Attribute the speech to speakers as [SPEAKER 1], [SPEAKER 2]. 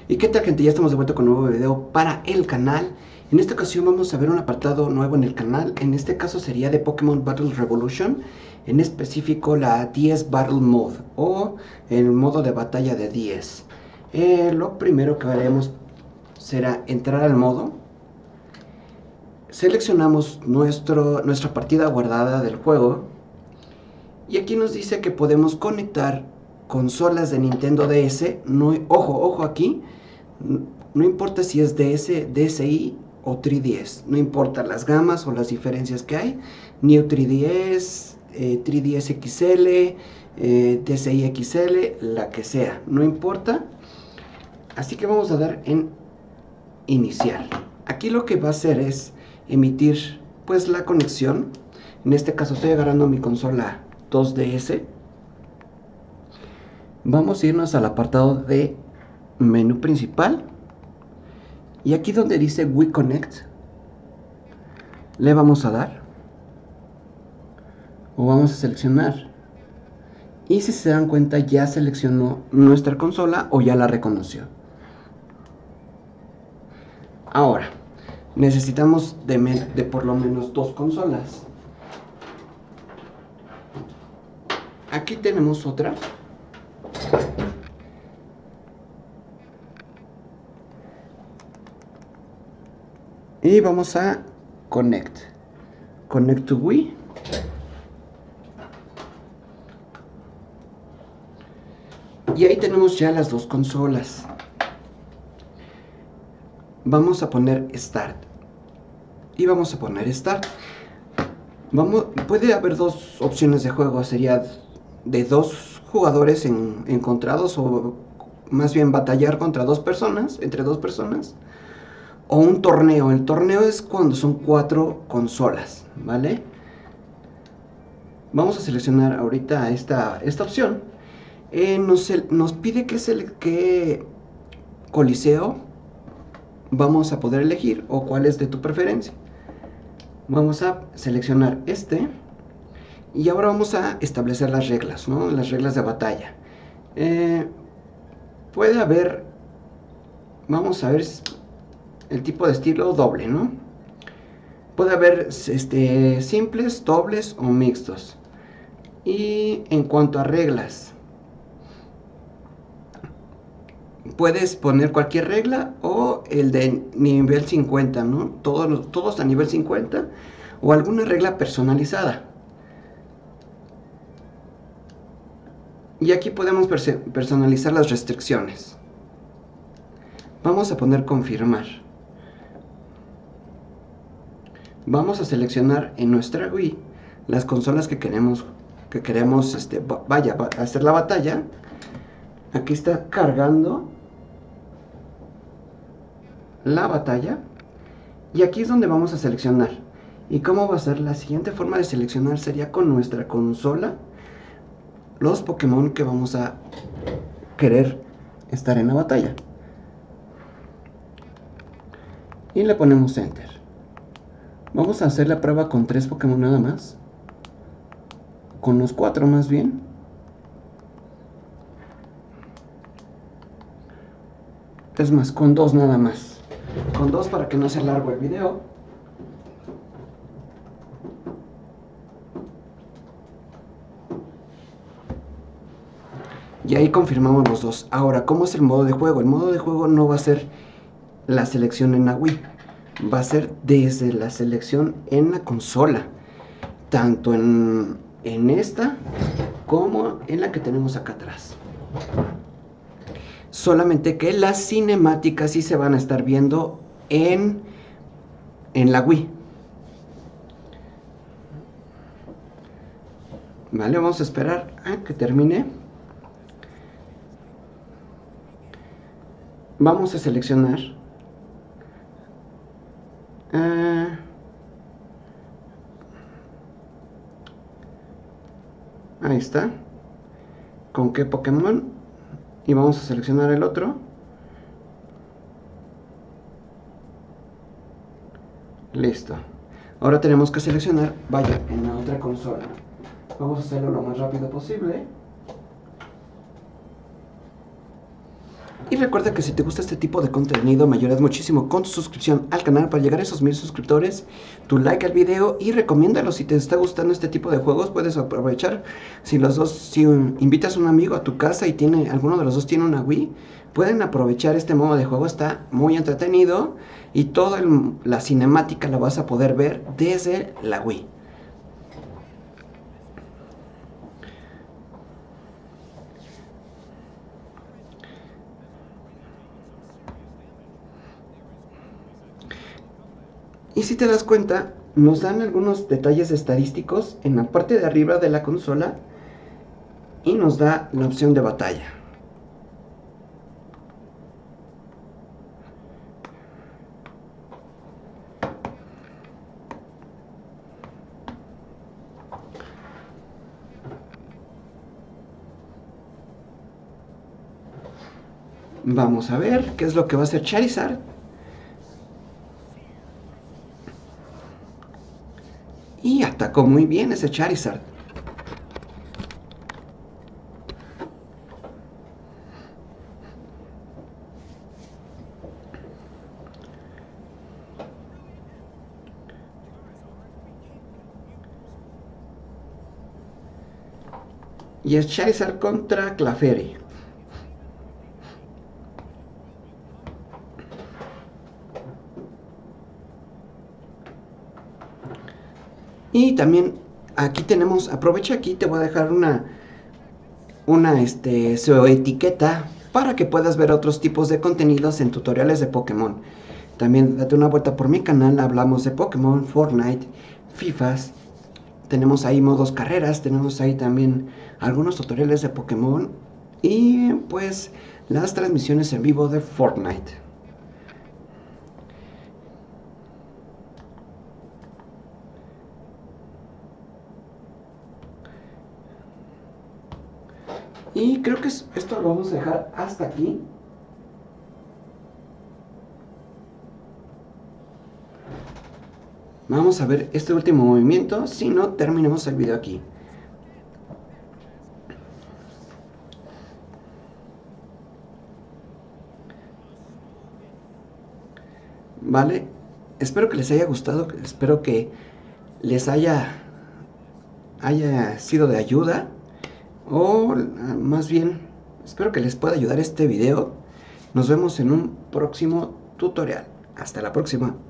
[SPEAKER 1] ¿Y qué tal, gente? Ya estamos de vuelta con un nuevo video para el canal. En esta ocasión vamos a ver un apartado nuevo en el canal. En este caso sería de Pokémon Battle Revolution, en específico la 10 Battle Mode o el modo de batalla de 10. Lo primero que haremos será entrar al modo. Seleccionamos nuestra partida guardada del juego. Y aquí nos dice que podemos conectar consolas de Nintendo DS. No, ojo aquí. No importa si es DS, DSi o 3DS. No importa las gamas o las diferencias que hay. New 3DS, 3DS XL, DSi XL, la que sea. No importa. Así que vamos a dar en iniciar. Aquí lo que va a hacer es emitir pues la conexión. En este caso estoy agarrando mi consola 2DS. Vamos a irnos al apartado de menú principal. Y aquí donde dice We Connect, le vamos a dar. O vamos a seleccionar. Y si se dan cuenta, ya seleccionó nuestra consola o ya la reconoció. Ahora, necesitamos de por lo menos dos consolas. Aquí tenemos otra. Y vamos a Connect to Wii. Y ahí tenemos ya las dos consolas. Vamos a poner Start. Y vamos a poner Start. Puede haber dos opciones de juego. Sería de dos jugadores encontrados, o más bien batallar contra dos personas, entre dos personas, o un torneo. El torneo es cuando son 4 consolas, ¿vale? Vamos a seleccionar ahorita esta opción. Nos pide qué coliseo vamos a poder elegir o cuál es de tu preferencia. Vamos a seleccionar este. Y ahora vamos a establecer las reglas, ¿no? Las reglas de batalla. Puede haber, vamos a ver el tipo de estilo doble, ¿no? Puede haber simples, dobles o mixtos. Y en cuanto a reglas, puedes poner cualquier regla o el de nivel 50, ¿no? Todos a nivel 50 o alguna regla personalizada. Y aquí podemos personalizar las restricciones. Vamos a poner confirmar. Vamos a seleccionar en nuestra Wii las consolas que queremos vaya a hacer la batalla. Aquí está cargando la batalla. Y aquí es donde vamos a seleccionar. ¿Y cómo va a ser? La siguiente forma de seleccionar sería con nuestra consola los Pokémon que vamos a querer estar en la batalla. Y le ponemos Enter. Vamos a hacer la prueba con 3 Pokémon nada más. Con los 4 más bien. Es más, con 2 nada más. Con 2 para que no sea largo el video. Y ahí confirmamos los 2. Ahora, ¿cómo es el modo de juego? El modo de juego no va a ser la selección en la Wii. Va a ser desde la selección en la consola. Tanto en esta como en la que tenemos acá atrás. Solamente que las cinemáticas sí se van a estar viendo en la Wii. Vale, vamos a esperar a que termine. Vamos a seleccionar ahí está. ¿Con qué Pokémon? Y vamos a seleccionar el otro. Listo. Ahora tenemos que seleccionar, vaya, en la otra consola. Vamos a hacerlo lo más rápido posible. Y recuerda que si te gusta este tipo de contenido, me ayudas muchísimo con tu suscripción al canal para llegar a esos 1000 suscriptores, tu like al video y recomiéndalo. Si te está gustando este tipo de juegos, puedes aprovechar. Si invitas a un amigo a tu casa y alguno de los dos tiene una Wii, pueden aprovechar este modo de juego. Está muy entretenido y toda la cinemática la vas a poder ver desde la Wii. Y si te das cuenta, nos dan algunos detalles estadísticos en la parte de arriba de la consola y nos da la opción de batalla. Vamos a ver qué es lo que va a hacer Charizard. Y atacó muy bien ese Charizard. Y es Charizard contra Clefairy. Y también aquí tenemos, aprovecha aquí, te voy a dejar una etiqueta para que puedas ver otros tipos de contenidos en tutoriales de Pokémon. También date una vuelta por mi canal, hablamos de Pokémon, Fortnite, FIFAs. Tenemos ahí modos carreras, tenemos ahí también algunos tutoriales de Pokémon y pues las transmisiones en vivo de Fortnite. Y creo que esto lo vamos a dejar hasta aquí. Vamos a ver este último movimiento, si no terminemos el video aquí. Vale, espero que les haya gustado, espero que les haya sido de ayuda. O más bien, espero que les pueda ayudar este video. Nos vemos en un próximo tutorial. Hasta la próxima.